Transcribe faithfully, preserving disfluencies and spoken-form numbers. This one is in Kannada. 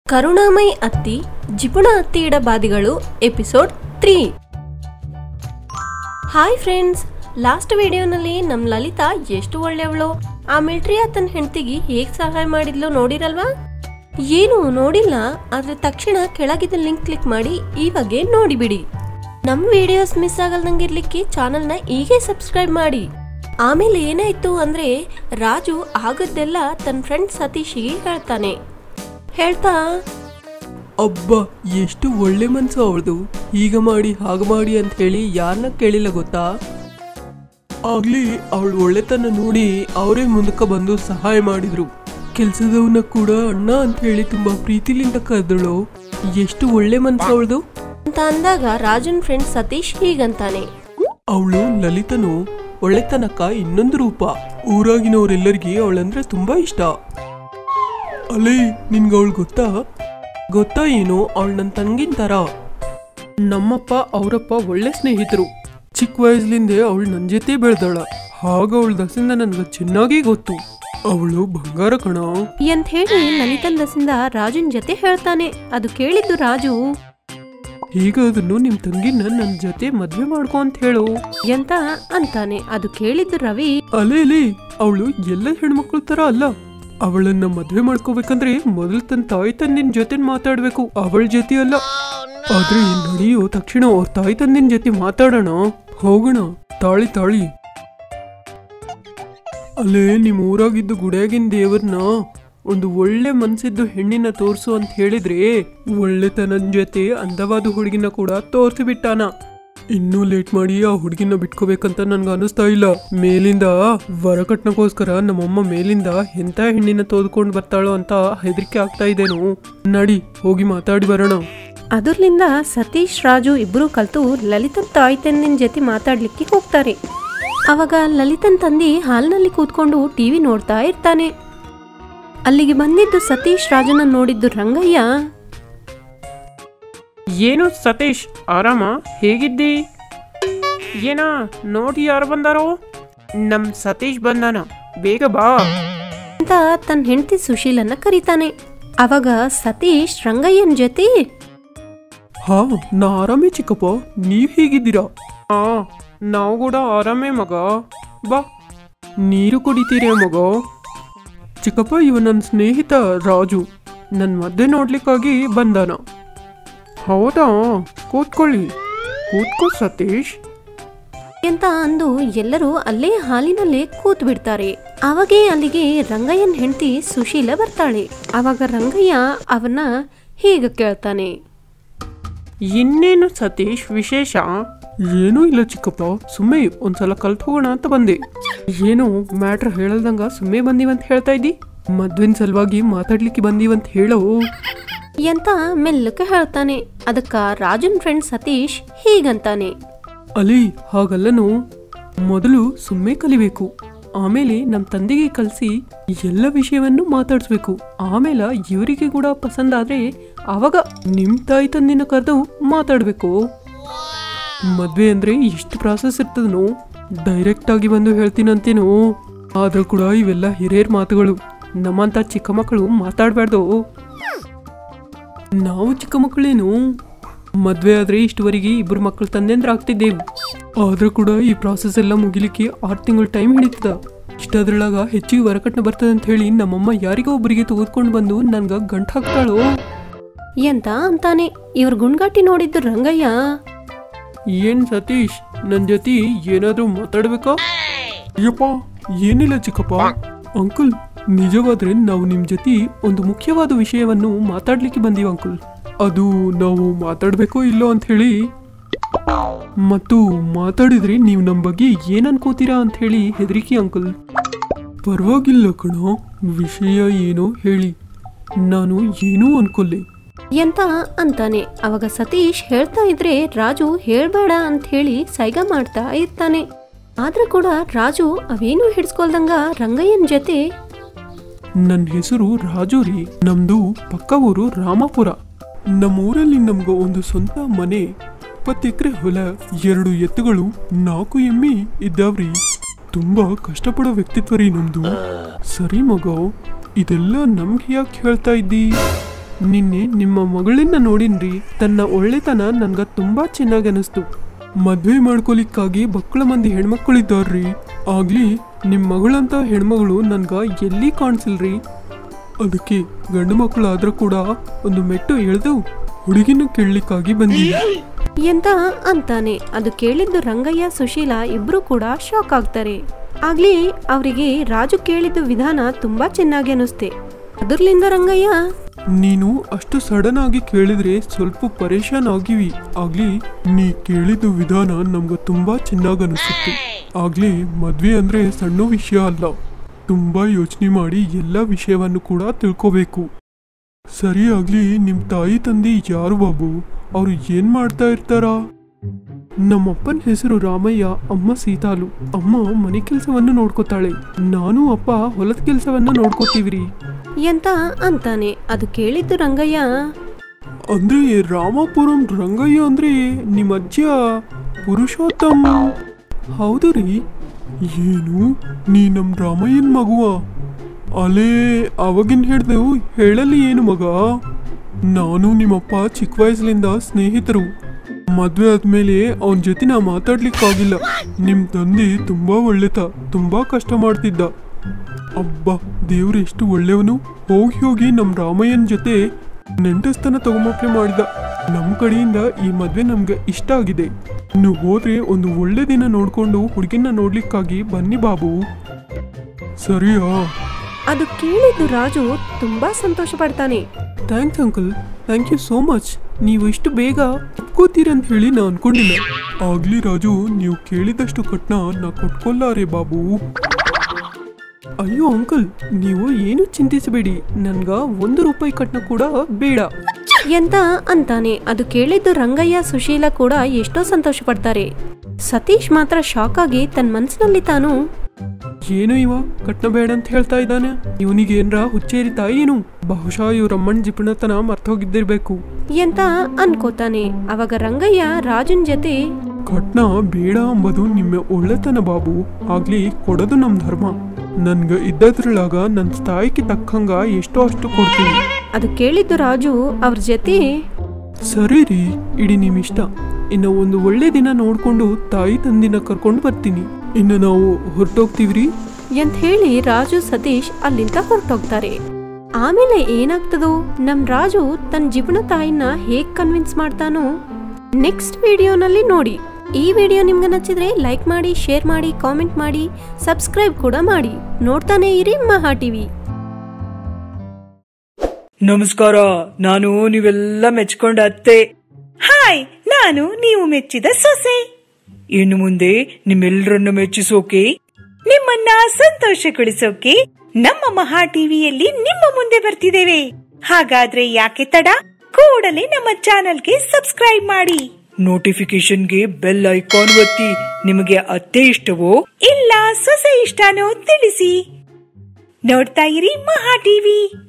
ಕರುಣಾಮಯಿ ಅತ್ತಿ ಜಿಪುಣ ಅತ್ತಿಯಿಡ ಬಾದಿಗಳು episode three. Hi friends, last ವಿಡಿಯೋನಲ್ಲಿ ನಮ್ ಲಲಿತಾ ಎಷ್ಟು ಒಳ್ಳೆಯವಳು, ಆ ಮಿಲ್ಟ್ರಿ ಆತನ ಹೆಂಡತಿಗೆ ಹೇಗೆ ಸಹಾಯ ಮಾಡಿದ್ಲು ನೋಡಿರಲ್ವಾ? ಏನು ನೋಡಿಲ್ಲ ಆದ್ರೆ ತಕ್ಷಣ ಕೆಳಗಿದ ಲಿಂಕ್ ಕ್ಲಿಕ್ ಮಾಡಿ ಇವಾಗೆ ನೋಡಿಬಿಡಿ. ನಮ್ ವಿಡಿಯೋಸ್ ಮಿಸ್ ಆಗಲ್ದಂಗಿರ್ಲಿಕ್ಕೆ ಚಾನಲ್ನ ಈಗೇ ಸಬ್ಸ್ಕ್ರೈಬ್ ಮಾಡಿ. ಆಮೇಲೆ ಏನಾಯ್ತು ಅಂದ್ರೆ ರಾಜು ಆಗದ್ದೆಲ್ಲ ತನ್ನ ಫ್ರೆಂಡ್ ಸತೀಶಿಗೆ ಹೇಳ್ತಾನೆ. ಹೇಳ್ತಾ ಅಬ್ಬ ಎಷ್ಟು ಒಳ್ಳೆ ಮನ್ಸು ಅವಳದು, ಈಗ ಮಾಡಿ ಹಾಗೆ ಮಾಡಿ ಅಂತ ಹೇಳಿ ಯಾರನ್ನ ಕೇಳಿಲ್ಲ ಗೊತ್ತಾ. ಆಗ್ಲಿ ಅವಳು ಒಳ್ಳೆತನ ನೋಡಿ ಅವರೇ ಮುಂದಕ್ಕೆ ಬಂದು ಸಹಾಯ ಮಾಡಿದ್ರು. ಕೆಲ್ಸದವನ್ನ ಕೂಡ ಅಣ್ಣ ಅಂತ ಹೇಳಿ ತುಂಬಾ ಪ್ರೀತಿಲಿಂದ ಕರೆದಳು. ಎಷ್ಟು ಒಳ್ಳೆ ಮನ್ಸು ಅವಳದು ಅಂತ ಅಂದಾಗ ರಾಜನ್ ಫ್ರೆಂಡ್ ಸತೀಶ್ ಹೀಗಂತಾನೆ. ಅವಳು ಲಲಿತನು ಒಳ್ಳೆತನಕ್ಕ ಇನ್ನೊಂದು ರೂಪ. ಊರಾಗಿನವರೆಲ್ಲರಿಗೆ ಅವಳಂದ್ರೆ ತುಂಬಾ ಇಷ್ಟ. ಅಲೇ ನಿನ್ಗ ಅವಳು ಗೊತ್ತಾ ಗೊತ್ತಾ ಏನು, ಅವಳು ನನ್ನ ತಂಗಿನ ತರ. ನಮ್ಮಪ್ಪ ಅವರಪ್ಪ ಒಳ್ಳೆ ಸ್ನೇಹಿತರು. ಚಿಕ್ಕ ವಯಸ್ಸಿನಿಂದ ಅವಳು ನನ್ನ ಜೊತೆ ಬೆಳೆದಳ. ಹಾಗ ಅವಳ ದಸಿಂದ ನನ್ಗೆ ಚೆನ್ನಾಗಿ ಗೊತ್ತು. ಅವಳು ಬಂಗಾರ ಕಣ ಅಂತ ಹೇಳಿ ಲಲಿತನ್ ದಸಿಂದ ರಾಜನ್ ಜೊತೆ ಹೇಳ್ತಾನೆ. ಅದು ಕೇಳಿದ್ದು ರಾಜು, ಈಗ ಅದನ್ನು ನಿಮ್ ತಂಗಿನ ನನ್ನ ಜೊತೆ ಮದ್ವೆ ಮಾಡ್ಕೊ ಅಂತ ಹೇಳು ಅಂತ ಅಂತಾನೆ. ಅದು ಕೇಳಿದ್ದು ರವಿ, ಅಲೇ ಅಲೇ ಅವಳು ಎಲ್ಲ ಹೆಣ್ಮಕ್ಳ ತರ ಅಲ್ಲ. ಅವಳನ್ನ ಮದ್ವೆ ಮಾಡ್ಕೋಬೇಕಂದ್ರೆ ಮೊದಲು ತನ್ನ ತಾಯಿ ತಂದಿನ ಜೊತೆ ಮಾತಾಡ್ಬೇಕು, ಅವಳ ಜೊತೆ ಅಲ್ಲ. ಆದ್ರೆ ನಡೆಯೋ ತಕ್ಷಣ ಅವ್ರ ತಾಯಿ ತಂದಿನ ಜೊತೆ ಮಾತಾಡೋಣ, ಹೋಗೋಣ. ತಾಳಿ ತಾಳಿ ಅಲ್ಲೇ ನಿಮ್ ಊರಾಗಿದ್ದು ಗುಡಿಯಾಗಿನ ದೇವರನ್ನ ಒಂದು ಒಳ್ಳೆ ಮನ್ಸಿದ್ದು ಹೆಣ್ಣಿನ ತೋರ್ಸು ಅಂತ ಹೇಳಿದ್ರೆ ಒಳ್ಳೆತನದ ಜೊತೆ ಅಂದವಾದ ಹುಡುಗಿನ ಕೂಡ ತೋರ್ಸಿ ಬಿಟ್ಟಾನ. ಇನ್ನೂ ಲೇಟ್ ಮಾಡಿ ಆ ಹುಡುಗಿನ ಬಿಟ್ಕೋಬೇಕಂತ ನನ್ಗೆ ಅನಿಸ್ತಾ ಇಲ್ಲ. ಮೇಲಿಂದ ವರಕಟ್ನಕ್ಕೋಸ್ಕರ ನಮ್ಮಮ್ಮ ಮೇಲಿಂದ ಎಂತ ಹೆಣ್ಣಿನ ತೋದ್ಕೊಂಡು ಬರ್ತಾಳೋ ಅಂತ ಹೆದರಿಕೆ ಆಗ್ತಾ ಇದೇನು. ನಡಿ ಹೋಗಿ ಮಾತಾಡಿ ಬರೋಣ. ಅದರ್ಲಿಂದ ಸತೀಶ್ ರಾಜು ಇಬ್ರು ಕಲ್ತು ಲಲಿತನ್ ತಾಯಿ ತಂದಿನ ಜೊತೆ ಮಾತಾಡ್ಲಿಕ್ಕೆ ಹೋಗ್ತಾರೆ. ಅವಾಗ ಲಲಿತನ್ ತಂದಿ ಹಾಲ್ನಲ್ಲಿ ಕೂತ್ಕೊಂಡು ಟಿವಿ ನೋಡ್ತಾ ಇರ್ತಾನೆ. ಅಲ್ಲಿಗೆ ಬಂದಿದ್ದು ಸತೀಶ್ ರಾಜನ ನೋಡಿದ್ದು ರಂಗಯ್ಯ. ಏನು ಸತೀಶ್, ಆರಾಮ? ಹೇಗಿದ್ದಿ? ಏನ ನೋಡಿ ಯಾರು ಬಂದಾರೋ? ನಮ್ ಸತೀಶ್ ಬಂದಾನ, ಬೇಗ ಬಾ ಅಂತ ತನ್ನ ಹೆಂಡತಿ ಸುಶೀಲನ್ನ ಕರೀತಾನೆ. ಅವಾಗ ಸತೀಶ್ ರಂಗಯ್ಯನ ಜೊತೆ, ಹಾ ನಾ ಆರಾಮೇ ಚಿಕ್ಕಪ್ಪ, ನೀವ್ ಹೇಗಿದ್ದೀರಾ? ಹಾ ನಾವು ಕೂಡ ಆರಾಮೇ ಮಗ, ಬಾ. ನೀರು ಕುಡಿತೀರೇ ಮಗ? ಚಿಕ್ಕಪ್ಪ ಇವ ನನ್ನ ಸ್ನೇಹಿತ ರಾಜು, ನನ್ನ ಮದ್ವೆ ನೋಡ್ಲಿಕ್ಕಾಗಿ ಬಂದಾನ. ಹೌದಾ, ಕೂತ್ಕೊಳ್ಳಿ, ಕೂತ್ಕೋ ಸತೀಶ್ ಅಂತ ಅಂದು ಎಲ್ಲರೂ ಅಲ್ಲೇ ಹಾಲಿನಲ್ಲೇ ಕೂತ್ ಬಿಡ್ತಾರೆ. ಅವಾಗೇ ಅಲ್ಲಿಗೆ ರಂಗಯ್ಯನ ಹೆಂಡತಿ ಸುಶೀಲ ಬರ್ತಾಳೆ. ಅವಾಗ ರಂಗಯ್ಯ ಅವನ್ನ ಹೀಗ ಕೇಳ್ತಾನೆ, ಇನ್ನೇನು ಸತೀಶ್ ವಿಶೇಷ? ಏನೂ ಇಲ್ಲ ಚಿಕ್ಕಪ್ಪ, ಸುಮ್ಮನೆ ಒಂದ್ಸಲ ಕಲ್ತು ಹೋಗೋಣ ಅಂತ ಬಂದೆ. ಏನು ಮ್ಯಾಟ್ರ್ ಹೇಳಲ್ದಂಗ ಸುಮ್ಮನೆ ಬಂದೀವಂತ ಹೇಳ್ತಾ ಇದ್ದಿ? ಮದ್ವಿನ ಸಲುವಾಗಿ ಮಾತಾಡ್ಲಿಕ್ಕೆ ಬಂದೀವಂತ ಹೇಳೋ ಅಂತ ಮೆಲ್ಲಕ್ಕೆ ಹೇಳ್ತಾನೆ. ಅದಕ್ಕ ರಾಜನ್ ಫ್ರೆಂಡ್ ಸತೀಶ್ ಹೀಗಂತಾನೆ, ಅಲಿ ಹಾಗಲ್ಲನು, ಮೊದಲು ಸುಮ್ಮನೆ ಕಲಿಬೇಕು, ಆಮೇಲೆ ನಮ್ಮ ತಂದೆಗೆ ಕಲಿಸಿ ಎಲ್ಲ ವಿಷಯವನ್ನು ಮಾತಾಡಿಸ್ಬೇಕು. ಆಮೇಲೆ ಇವರಿಗೆ ಕೂಡ ಪಸಂದ್ ಆದ್ರೆ ಆವಾಗ ನಿಮ್ ತಾಯಿ ತಂದಿನ ಕರೆದು ಮಾತಾಡ್ಬೇಕು. ಮದ್ವೆ ಅಂದ್ರೆ ಎಷ್ಟು ಪ್ರಾಸೆಸ್ ಇರ್ತದನೋ, ಡೈರೆಕ್ಟ್ ಆಗಿ ಬಂದು ಹೇಳ್ತೀನಂತೇನು. ಆದ್ರೂ ಕೂಡ ಇವೆಲ್ಲ ಹಿರಿಯರ್ ಮಾತುಗಳು, ನಮ್ಮಂತ ಚಿಕ್ಕ ಮಕ್ಕಳು ಮಾತಾಡ್ಬಾರ್ದು. ನಾವು ಚಿಕ್ಕ ಮಕ್ಕಳೇನು, ಮದ್ವೆ ಆದ್ರೆ ಇಷ್ಟುವರೆಗೆ ಇಬ್ಬರು ಮಕ್ಕಳು ತಂದೆಂದ್ರೆ ಆಗ್ತಿದ್ದೇವು. ಆದ್ರೂ ಕೂಡ ಈ ಪ್ರಾಸೆಸ್ ಎಲ್ಲ ಮುಗಿಲಿಕ್ಕೆ ಆರು ತಿಂಗಳು ಟೈಮ್ ಹಿಡಿತದ. ಇಷ್ಟಾದ್ರೊಳಗ ಹೆಚ್ಚಿಗೆ ವರಕಟ್ನ ಬರ್ತದ ಅಂತ ಹೇಳಿ ನಮ್ಮಮ್ಮ ಯಾರಿಗೋ ಒಬ್ಬರಿಗೆ ತೆಗೆದುಕೊಂಡು ಬಂದು ನನ್ಗ ಗಂಟು ಹಾಕ್ತಾಳೋ ಎಂತ ಅಂತಾನೆ. ಇವ್ರ ಗುಂಡ್ಗಾಟಿ ನೋಡಿದ್ದು ರಂಗಯ್ಯ, ಏನ್ ಸತೀಶ್ ನನ್ ಜೊತೆ ಏನಾದ್ರೂ ಮಾತಾಡ್ಬೇಕಾ? ಅಯ್ಯಪ್ಪ ಏನಿಲ್ಲ ಚಿಕ್ಕಪ್ಪ. ಅಂಕಲ್ ನಿಜವಾದ್ರೆ ನಾವು ನಿಮ್ ಜೊತೆ ಒಂದು ಮುಖ್ಯವಾದ ವಿಷಯವನ್ನು ಮಾತಾಡ್ಲಿಕ್ಕೆ ಬಂದೀವಿ ಅಂಕಲ್. ಅದು ನಾವು ಮಾತಾಡ್ಬೇಕೋ ಇಲ್ಲೋ ಅಂತ ಹೇಳಿ, ಮತ್ತು ಮಾತಾಡಿದ್ರೆ ನೀವು ನಮ್ ಬಗ್ಗೆ ಏನ್ ಅನ್ಕೋತೀರಾ ಅಂತ ಹೇಳಿ ಹೆದರಿಕೆ ಅಂಕಲ್. ಪರವಾಗಿಲ್ಲ ಕಣೋ, ವಿಷಯ ಏನೋ ಹೇಳಿ, ನಾನು ಏನೂ ಅನ್ಕೊಲ್ಲೆ ಎಂತ ಅಂತಾನೆ. ಅವಾಗ ಸತೀಶ್ ಹೇಳ್ತಾ ಇದ್ರೆ ರಾಜು ಹೇಳ್ಬೇಡ ಅಂತ ಹೇಳಿ ಸೈಗ ಮಾಡ್ತಾ ಇರ್ತಾನೆ. ಆದ್ರೂ ಕೂಡ ರಾಜು ಅವೇನು ಹಿಡ್ಸ್ಕೊಳ್ದಂಗ ರಂಗಯ್ಯನ ಜೊತೆ, ನನ್ನ ಹೆಸರು ರಾಜು ರೀ, ನಮ್ದು ಪಕ್ಕ ಊರು ರಾಮಪುರ. ನಮ್ಮೂರಲ್ಲಿ ನಮ್ಗ ಒಂದು ಸ್ವಂತ ಮನೆ, ಇಪ್ಪತ್ತು ಎಕರೆ ಹೊಲ, ಎರಡು ಎತ್ತುಗಳು, ನಾಲ್ಕು ಎಮ್ಮಿ ಇದ್ದಾವ್ರಿ. ತುಂಬಾ ಕಷ್ಟಪಡೋ ವ್ಯಕ್ತಿತ್ವ ರೀ ನಮ್ದು. ಸರಿ ಮಗ, ಇದೆಲ್ಲ ನಮ್ಗೆ ಯಾಕೆ ಹೇಳ್ತಾ ಇದ್ದಿ? ನಿನ್ನೆ ನಿಮ್ಮ ಮಗಳನ್ನ ನೋಡಿನ್ರಿ. ತನ್ನ ಒಳ್ಳೆತನ ನನ್ಗ ತುಂಬಾ ಚೆನ್ನಾಗಿ ಅನಿಸ್ತು. ಮದ್ವೆ ಮಾಡ್ಕೊಲಿಕ್ಕಾಗಿ ಬಕ್ಕಳ ಮಂದಿ ಹೆಣ್ಮಕ್ಳಿದ್ದಾರ್ರಿ. ಆಗ್ಲಿ ನಿಮ್ ಮಗಳಂತ ಹೆಣ್ಮಗಳು ನನ್ಗ ಎಲ್ಲಿ ಕಾಣಿಸಿಲ್ರಿ. ಅದಕ್ಕೆ ಗಂಡು ಮಕ್ಕಳಾದ್ರೂ ಕೂಡ ಒಂದು ಮೆಟ್ಟು ಎಳೆದು ಹುಡುಗಿನ ಕೇಳಲಿಕ್ಕಾಗಿ ಬಂದಿದೆ ಎಂತ ಅಂತಾನೆ. ಅದು ಕೇಳಿದ್ದು ರಂಗಯ್ಯ ಸುಶೀಲಾ ಇಬ್ರು ಕೂಡ ಶಾಕ್ ಆಗ್ತಾರೆ. ಆಗ್ಲಿ ಅವರಿಗೆ ರಾಜು ಕೇಳಿದ್ದು ವಿಧಾನ ತುಂಬಾ ಚೆನ್ನಾಗಿ ಅನಿಸ್ತೆ. ಅದರ್ಲಿಂದ ರಂಗಯ್ಯ, ನೀನು ಅಷ್ಟು ಸಡನ್ ಆಗಿ ಕೇಳಿದ್ರೆ ಸ್ವಲ್ಪ ಪರೇಶಾನ್ ಆಗಿವಿ. ಆಗ್ಲಿ ನೀ ಕೇಳಿದ್ದು ವಿಧಾನ ನಮ್ಗೆ ತುಂಬಾ ಚೆನ್ನಾಗಿ ಅನಿಸುತ್ತೆ. ಆಗ್ಲಿ ಮದ್ವೆ ಅಂದ್ರೆ ಸಣ್ಣ ವಿಷಯ ಅಲ್ಲ. ತುಂಬಾ ಯೋಚನೆ ಮಾಡಿ ಎಲ್ಲ ವಿಷಯವನ್ನು ಕೂಡ ತಿಳ್ಕೋಬೇಕು. ಸರಿ, ಆಗ್ಲಿ ನಿಮ್ ತಾಯಿ ತಂದೆ ಯಾರು ಬಾಬು? ಅವ್ರು ಏನ್ ಮಾಡ್ತಾ ಇರ್ತಾರ? ನಮ್ಮಪ್ಪನ ಹೆಸರು ರಾಮಯ್ಯ, ಅಮ್ಮ ಸೀತಾಲು. ಅಮ್ಮ ಮನೆ ಕೆಲಸವನ್ನು ನೋಡ್ಕೋತಾಳೆ, ನಾನು ಅಪ್ಪ ಹೊಲದ ಕೆಲಸವನ್ನ ನೋಡ್ಕೋತೀವ್ರಿ ಎಂತ ಅಂತಾನೆ. ಅದು ಕೇಳಿದ್ದು ರಂಗಯ್ಯ, ಅಂದ್ರೆ ರಾಮಾಪುರಂ ರಂಗಯ್ಯ ಅಂದ್ರೆ ನಿಮ್ಮ ಅಜ್ಜಿಯ ಪುರುಷೋತ್ತಮ್? ಹೌದು ರೀ. ಏನು ನೀ ನಮ್ ರಾಮಯ್ಯನ್ ಮಗುವ? ಅಲೇ ಅವಾಗಿನ್ ಹಿಡ್ದು ಹೇಳಲಿ ಏನು ಮಗ. ನಾನು ನಿಮ್ಮಪ್ಪ ಚಿಕ್ಕ ವಯಸ್ಸಲಿಂದ ಸ್ನೇಹಿತರು. ಮದ್ವೆ ಆದ್ಮೇಲೆ ಅವನ ಜೊತೆ ನಾ ಮಾತಾಡ್ಲಿಕ್ಕಾಗಿಲ್ಲ. ನಿಮ್ ತಂದೆ ತುಂಬಾ ಒಳ್ಳೆತ, ತುಂಬಾ ಕಷ್ಟ ಮಾಡ್ತಿದ್ದ. ಅಬ್ಬಾ ದೇವ್ರು ಎಷ್ಟು ಒಳ್ಳೆಯವನು. ಹೋಗಿ ಹೋಗಿ ನಮ್ ರಾಮಯ್ಯನ ಜೊತೆ ನೆಂಟಸ್ತನ ತಗೊಂಬಪ್ಲೆ ಮಾಡಿದ. ನಮ್ ಕಡೆಯಿಂದ ಈ ಮದ್ವೆ ನಮ್ಗೆ ಇಷ್ಟ ಆಗಿದೆ. ನೀವು ಹೋದ್ರೆ ಒಂದು ಒಳ್ಳೆ ದಿನ ನೋಡ್ಕೊಂಡು ಹುಡುಗಿನ ನೋಡ್ಲಿಕ್ಕಾಗಿ ಬನ್ನಿ ಬಾಬು. ಸರಿಯಾ? ಅದು ಕೇಳಿದ್ದು ರಾಜು ತುಂಬಾ ಸಂತೋಷ ಪಡ್ತಾನೆ. Thanks uncle, thank you so much. ನೀವು ಇಷ್ಟು ಬೇಗ ಒಪ್ಕೋತೀರಂತ ಹೇಳಿ ನಾ ಅನ್ಕೊಂಡಿಲ್ಲ. ಆಗ್ಲಿ ರಾಜು, ನೀವು ಕೇಳಿದಷ್ಟು ಕಟ್ನ ನಾ ಕೊಟ್ಕೊಲ್ಲಾರೆ ಬಾಬು. ಅಯ್ಯೋ ಅಂಕಲ್, ನೀವು ಏನು ಚಿಂತಿಸಬೇಡಿ. ನನ್ಗ ಒಂದು ರೂಪಾಯಿ ಕಟ್ನ ಕೂಡ ಬೇಡ ಎಂತ ಅಂತಾನೆ. ಅದು ಕೇಳಿದ್ದು ರಂಗಯ್ಯ ಸುಶೀಲಾ ಕೂಡ ಎಷ್ಟೋ ಸಂತೋಷ ಪಡ್ತಾರೆ. ಸತೀಶ್ ಮಾತ್ರ ಶಾಕ್ ಆಗಿ ತನ್ನ ಮನಸ್ಸಿನಲ್ಲಿ ತಾನು, ಏನು ಇವ ಕಟ್ನ ಬೇಡ ಅಂತ ಹೇಳ್ತಾ ಇದ್ದಾನೆ? ಇವನಿಗೆ ಏನ್ರ ಹುಚ್ಚೇರಿತಾ ಏನು? ಬಹುಶಃ ಇವ್ರಮ್ಮನ್ ಜಿಪುಣತನ ಮರ್ತೋಗಿದ್ದಿರ್ಬೇಕು ಎಂತ ಅನ್ಕೋತಾನೆ. ಅವಾಗ ರಂಗಯ್ಯ ರಾಜನ್ ಜೊತೆ, ಕಟ್ನ ಬೇಡ ಅಂಬುದು ನಿಮ್ಮ ಒಳ್ಳೆತನ ಬಾಬು. ಆಗ್ಲಿ ಕೊಡೋದು ನಮ್ ಧರ್ಮ. ನನ್ಗ ಇದ್ದದ್ರೊಳಗ ನನ್ ಸ್ಥಾಯಿಗೆ ತಕ್ಕಂಗ ಎಷ್ಟೋ ಅಷ್ಟು ಕೊಡ್ತೀನಿ. ಅದು ಕೇಳಿದ್ದು ರಾಜು ಅವ್ರ ಜೊತೆ, ಸರಿ ರೀ, ಇಡೀ ನಿಮ್ ಇಷ್ಟ. ಇನ್ನು ಒಂದು ಒಳ್ಳೆ ದಿನ ನೋಡ್ಕೊಂಡು ತಾಯಿ ತಂದಿನ ಕರ್ಕೊಂಡು ಬರ್ತೀನಿ. ಇನ್ನು ನಾವು ಹೊರಟೋಗ್ತೀವ್ರಿ ಎಂತ ಹೇಳಿ ರಾಜು ಸತೀಶ್ ಅಲ್ಲಿಂದ ಹೊರಟೋಗ್ತಾರೆ. ಆಮೇಲೆ ಏನಾಗ್ತದೋ, ನಮ್ ರಾಜು ತನ್ನ ಜಿಪುಣ ತಾಯಿನ ಹೇಗ್ ಕನ್ವಿನ್ಸ್ ಮಾಡ್ತಾನೋ ನೆಕ್ಸ್ಟ್ ವಿಡಿಯೋನಲ್ಲಿ ನೋಡಿ. ಈ ವಿಡಿಯೋ ನಿಮ್ಗೆ ನಚ್ಚಿದ್ರೆ ಲೈಕ್ ಮಾಡಿ, ಶೇರ್ ಮಾಡಿ, ಕಾಮೆಂಟ್ ಮಾಡಿ, ಸಬ್ಸ್ಕ್ರೈಬ್ ಕೂಡ ಮಾಡಿ. ನೋಡ್ತಾನೆ ಇರಿ ಮಹಾ ಟಿವಿ. ನಮಸ್ಕಾರ, ನಾನು ನೀವೆಲ್ಲ ಮೆಚ್ಕೊಂಡ ಅತ್ತೆ. ಹಾಯ್, ನಾನು ನೀವು ಮೆಚ್ಚಿದ ಸೊಸೆ. ಇನ್ನು ಮುಂದೆ ನಿಮ್ಮೆಲ್ಲರನ್ನು ಮೆಚ್ಚಿಸೋಕೆ, ನಿಮ್ಮನ್ನ ಸಂತೋಷಗೊಳಿಸೋಕೆ ನಮ್ಮ ಮಹಾ ಟಿವಿಯಲ್ಲಿ ನಿಮ್ಮ ಮುಂದೆ ಬರ್ತಿದ್ದೇವೆ. ಹಾಗಾದ್ರೆ ಯಾಕೆ ತಡ? ಕೂಡಲೇ ನಮ್ಮ ಚಾನೆಲ್ಗೆ ಸಬ್ಸ್ಕ್ರೈಬ್ ಮಾಡಿ, ನೋಟಿಫಿಕೇಶನ್ಗೆ ಬೆಲ್ ಐಕಾನ್ ಒತ್ತಿ. ನಿಮಗೆ ಅತ್ತೆ ಇಷ್ಟವೋ ಇಲ್ಲ ಸೊಸೆ ಇಷ್ಟನೋ ತಿಳಿಸಿ. ನೋಡ್ತಾ ಇರಿ ಮಹಾ ಟಿವಿ.